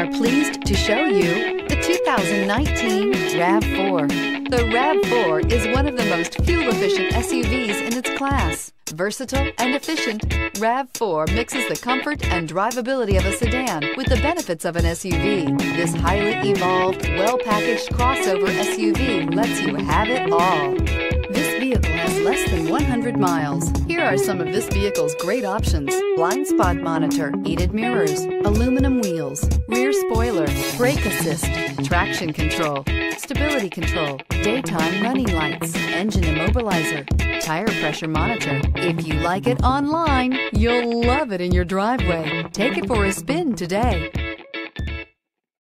are pleased to show you the 2019 RAV4. The RAV4 is one of the most fuel-efficient SUVs in its class. Versatile and efficient, RAV4 mixes the comfort and drivability of a sedan with the benefits of an SUV. This highly evolved, well-packaged crossover SUV lets you have it all. This vehicle has less than 100 miles. Here are some of this vehicle's great options: blind spot monitor, heated mirrors, aluminum wheels, rear spoiler, brake assist, traction control, stability control, daytime running lights, engine immobilizer, tire pressure monitor. If you like it online, you'll love it in your driveway. Take it for a spin today.